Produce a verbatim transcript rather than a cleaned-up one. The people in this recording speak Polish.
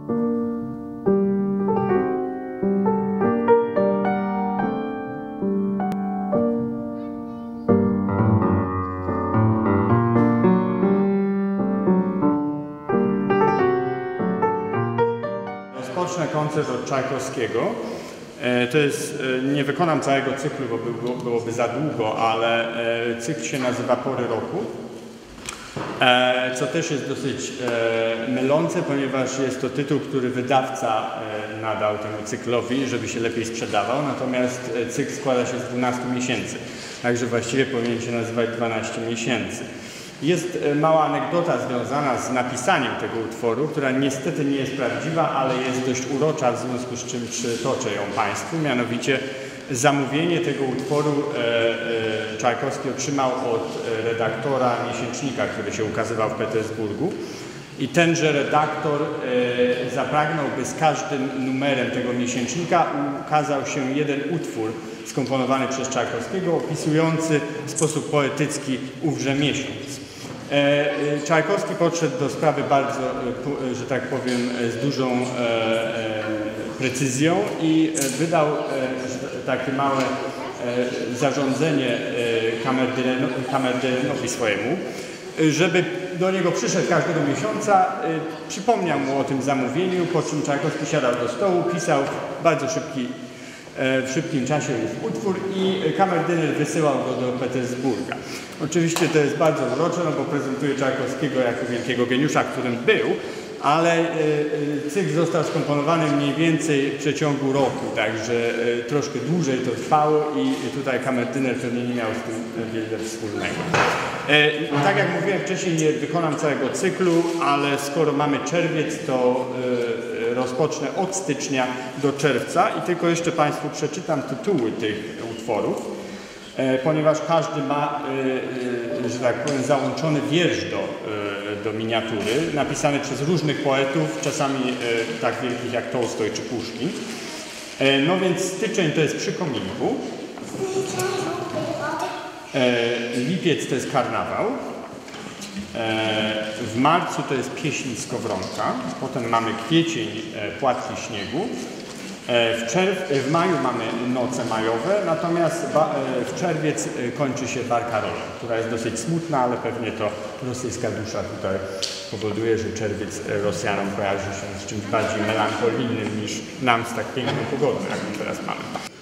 Rozpocznę koncert od Czajkowskiego. To jest, nie wykonam całego cyklu, bo by, byłoby za długo, ale cykl się nazywa Pory roku, co też jest dosyć mylące, ponieważ jest to tytuł, który wydawca nadał temu cyklowi, żeby się lepiej sprzedawał, natomiast cykl składa się z dwunastu miesięcy, także właściwie powinien się nazywać dwanaście miesięcy. Jest mała anegdota związana z napisaniem tego utworu, która niestety nie jest prawdziwa, ale jest dość urocza, w związku z czym przytoczę ją Państwu. Mianowicie zamówienie tego utworu e, e, Czajkowski otrzymał od redaktora miesięcznika, który się ukazywał w Petersburgu. I tenże redaktor e, zapragnął, by z każdym numerem tego miesięcznika ukazał się jeden utwór skomponowany przez Czajkowskiego, opisujący w sposób poetycki ówże miesiąc. Czajkowski podszedł do sprawy bardzo, że tak powiem, z dużą precyzją i wydał takie małe zarządzenie kamerdynernowi swojemu, żeby do niego przyszedł każdego miesiąca, przypomniał mu o tym zamówieniu, po czym Czajkowski siadał do stołu, pisał bardzo szybki w szybkim czasie utwór i kamerdyner wysyłał go do Petersburga. Oczywiście to jest bardzo urocze, no bo prezentuje Czajkowskiego jako wielkiego geniusza, którym był, ale cykl został skomponowany mniej więcej w przeciągu roku, także troszkę dłużej to trwało i tutaj kamerdyner pewnie nie miał z tym wiele wspólnego. Tak jak mówiłem wcześniej, nie wykonam całego cyklu, ale skoro mamy czerwiec, to rozpocznę od stycznia do czerwca i tylko jeszcze Państwu przeczytam tytuły tych utworów, ponieważ każdy ma, że tak powiem, załączony wiersz do, do miniatury, napisany przez różnych poetów, czasami tak wielkich jak Tolstoj czy Puszkin. No więc styczeń to jest Przy kominku, lipiec to jest Karnawał, w marcu to jest Pieśń Skowronka, potem mamy kwiecień, Płatki śniegu, w, czerw w maju mamy Noce majowe, natomiast w czerwiec kończy się Barkarolą, która jest dosyć smutna, ale pewnie to rosyjska dusza tutaj powoduje, że czerwiec Rosjanom kojarzy się z czymś bardziej melancholijnym niż nam z tak piękną pogodą, jaką teraz mamy.